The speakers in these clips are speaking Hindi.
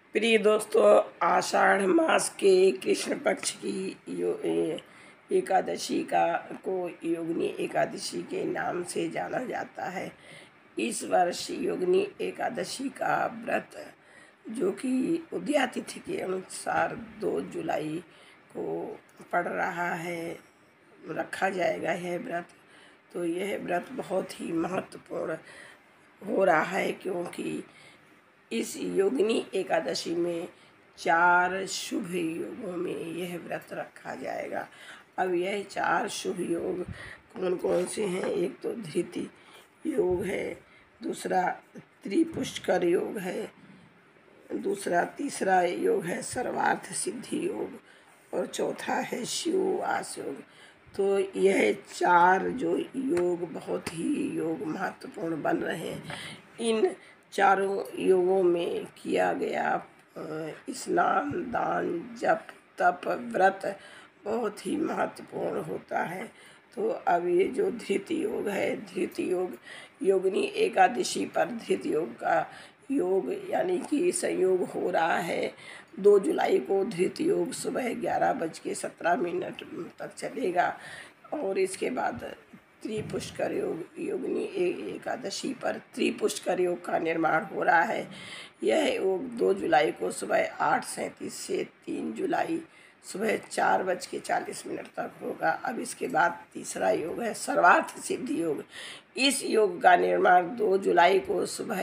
प्रिय दोस्तों, आषाढ़ मास के कृष्ण पक्ष की एकादशी को योगिनी एकादशी के नाम से जाना जाता है। इस वर्ष योगिनी एकादशी का व्रत जो कि उदया तिथि के अनुसार 2 जुलाई को पड़ रहा है, रखा जाएगा यह व्रत। तो यह व्रत बहुत ही महत्वपूर्ण हो रहा है, क्योंकि इस योगिनी एकादशी में 4 शुभ योगों में यह व्रत रखा जाएगा। अब यह 4 शुभ योग कौन कौन से हैं? एक तो धृति योग है, दूसरा त्रिपुष्कर योग है, तीसरा योग है सर्वार्थ सिद्धि योग, और चौथा है शिववास योग। तो यह 4 जो योग बहुत ही योग महत्वपूर्ण बन रहे हैं। इन चारों योगों में किया गया स्नान, दान, जप, तप, व्रत बहुत ही महत्वपूर्ण होता है। तो अब ये जो धृति योग है, धृति योग योगिनी एकादशी पर धृति योग का योग यानी कि संयोग हो रहा है 2 जुलाई को। धृति योग सुबह 11:17 तक चलेगा, और इसके बाद त्रिपुष्कर योग योगिनी एकादशी पर त्रिपुष्कर योग का निर्माण हो रहा है। यह योग 2 जुलाई को सुबह 8:37 से 3 जुलाई सुबह 4:40 तक होगा। अब इसके बाद तीसरा योग है सर्वार्थ सिद्धि योग। इस योग का निर्माण 2 जुलाई को सुबह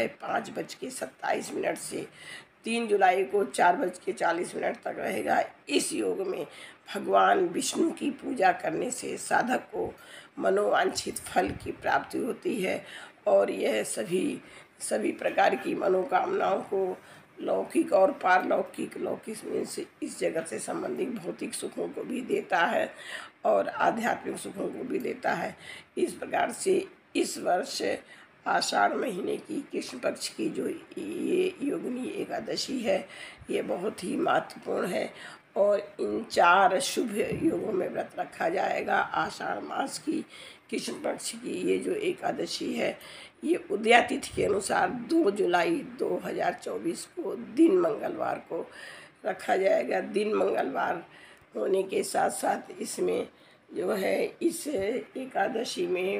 5:27 से 3 जुलाई को 4:40 तक रहेगा। इस योग में भगवान विष्णु की पूजा करने से साधक को मनोवांछित फल की प्राप्ति होती है, और यह सभी प्रकार की मनोकामनाओं को लौकिक और पारलौकिक, लौकिक मीन्स इस जगत से संबंधित भौतिक सुखों को भी देता है और आध्यात्मिक सुखों को भी देता है। इस प्रकार से इस वर्ष आषाढ़ महीने की कृष्ण पक्ष की जो ये योगिनी एकादशी है, ये बहुत ही महत्वपूर्ण है, और इन 4 शुभ योगों में व्रत रखा जाएगा। आषाढ़ मास की कृष्ण पक्ष की ये जो एकादशी है, ये उदया तिथि के अनुसार 2 जुलाई 2024 को दिन मंगलवार को रखा जाएगा। दिन मंगलवार होने के साथ साथ इसमें जो है इस एकादशी में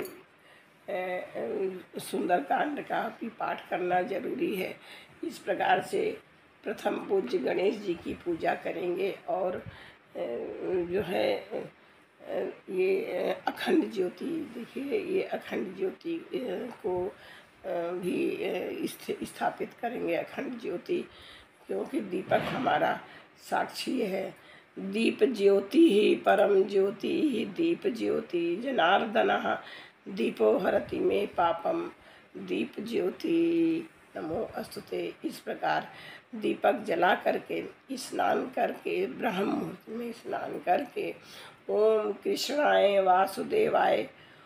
सुंदरकांड का भी पाठ करना जरूरी है। इस प्रकार से प्रथम पूज्य गणेश जी की पूजा करेंगे, और जो है ये अखंड ज्योति, देखिए ये अखंड ज्योति को भी स्थापित करेंगे। अखंड ज्योति, क्योंकि दीपक हमारा साक्षी है। दीप ज्योति ही परम ज्योति ही दीप ज्योति जनार्दनः दीपो हरति मे पापम दीप ज्योति नमो अस्तुते। इस प्रकार दीपक जला करके स्नान करके, ब्रह्म मुहूर्त में स्नान करके, ओम कृष्णाय वासुदेवाय,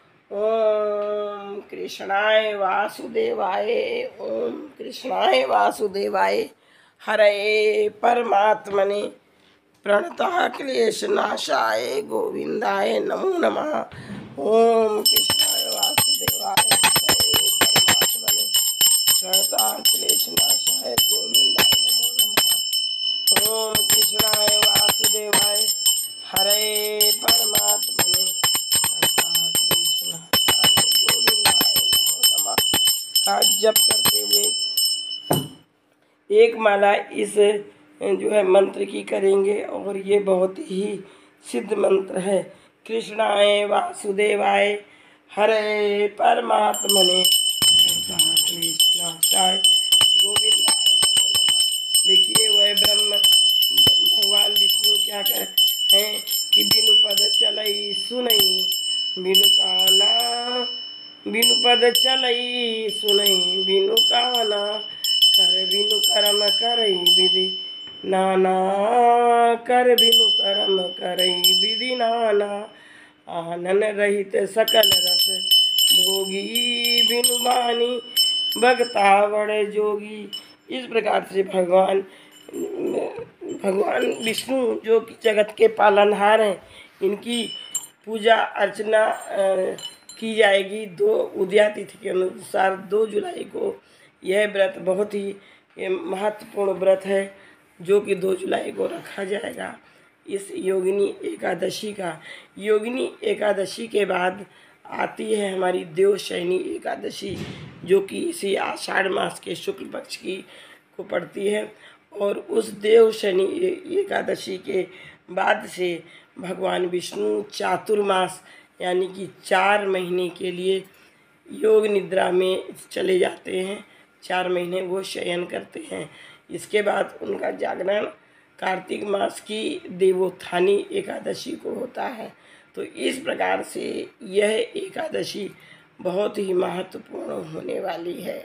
ओम कृष्णाय वासुदेवाय, ओम कृष्णाय वासुदेवाय, हरे परमात्मने प्रणतः क्लेशनाशाय गोविंदाय नमो नमः। ओम कृष्णाय वासुदेवाय, हरे परमात्मने प्रणतः क्लेशनाशाय गोविंदाय नमो नमः। ओम कृष्णाय वासुदेवाय, हरे परमात्मने प्रणतः क्लेशनाशाय गोविंदाय नमो नमः का जप करते हुए एक माला इस जो है मंत्र की करेंगे, और ये बहुत ही सिद्ध मंत्र है। कृष्णाय वासुदेवाय, हरे परमात्मने क्लेशनाशाय गोविंदाय नमो नमः। देखिए वह ब्रह्म भगवान विष्णु क्या कहते हैं कि बिनु पद चलई सुनई, बिनु काना, बिनु पद चलई सुनई, बिनु काना, कर बिनु कर्म करई विधि नाना, कर बिनु कर्म करई विधि नाना, आनन रहित सकल रस भोगी, बिनु बानी भगता बड़े जोगी। इस प्रकार से भगवान विष्णु जो कि जगत के पालनहार हैं, इनकी पूजा अर्चना की जाएगी। 2 उदया तिथि के अनुसार 2 जुलाई को यह व्रत बहुत ही महत्वपूर्ण व्रत है। जो कि 2 जुलाई को रखा जाएगा। इस योगिनी एकादशी के बाद आती है हमारी देवशयनी एकादशी, जो कि इसी आषाढ़ मास के शुक्ल पक्ष की को पड़ती है। और उस देवशयनी एकादशी के बाद से भगवान विष्णु चातुर्मास यानी कि 4 महीने के लिए योग निद्रा में चले जाते हैं। 4 महीने वो शयन करते हैं। इसके बाद उनका जागरण कार्तिक मास की देवोत्थानी एकादशी को होता है। तो इस प्रकार से यह एकादशी बहुत ही महत्वपूर्ण होने वाली है।